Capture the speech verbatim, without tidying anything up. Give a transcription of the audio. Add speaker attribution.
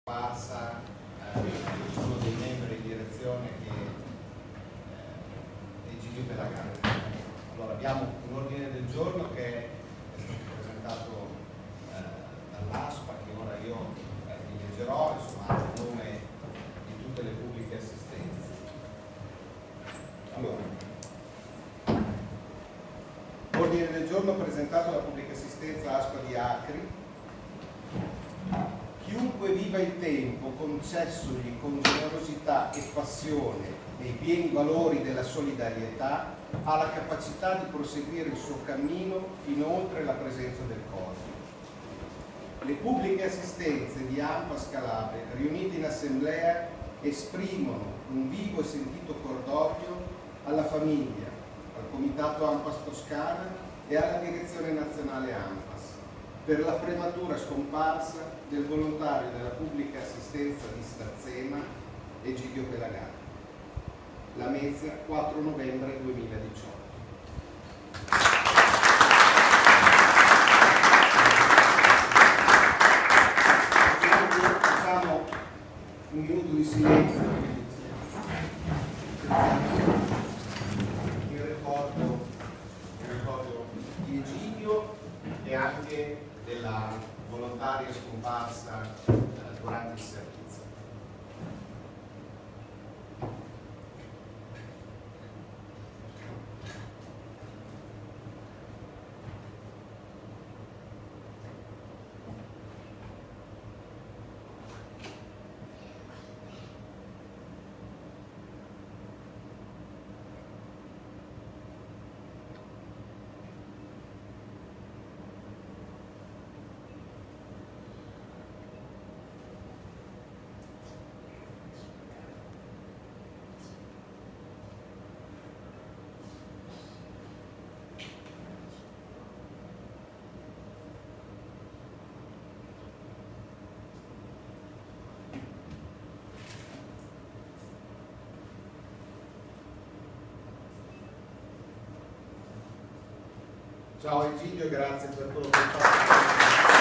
Speaker 1: Passa eh, uno dei membri di direzione che eh, è Egidio Pelagani. Allora, abbiamo un ordine del giorno che è stato presentato eh, dall'ASPA, che ora io eh, vi leggerò, insomma, a nome di tutte le pubbliche assistenze. Allora, ordine del giorno presentato dalla pubblica assistenza ASPA di Acri. Chiunque viva il tempo concessogli con generosità e passione nei pieni valori della solidarietà ha la capacità di proseguire il suo cammino fino oltre la presenza del Cosmo. Le pubbliche assistenze di ANPAS Calabria, riunite in assemblea, esprimono un vivo e sentito cordoglio alla famiglia, al Comitato ANPAS Toscana e alla Direzione Nazionale ANPAS per la prematura scomparsa del volontario della pubblica assistenza di Stazzema, Egidio Pelagani. Lamezia, quattro novembre duemiladiciotto. Facciamo un minuto di silenzio in ricordo, in ricordo di Egidio e anche della volontaria scomparsa eh, durante il servizio. Ciao Egidio, grazie per quello che hai fatto.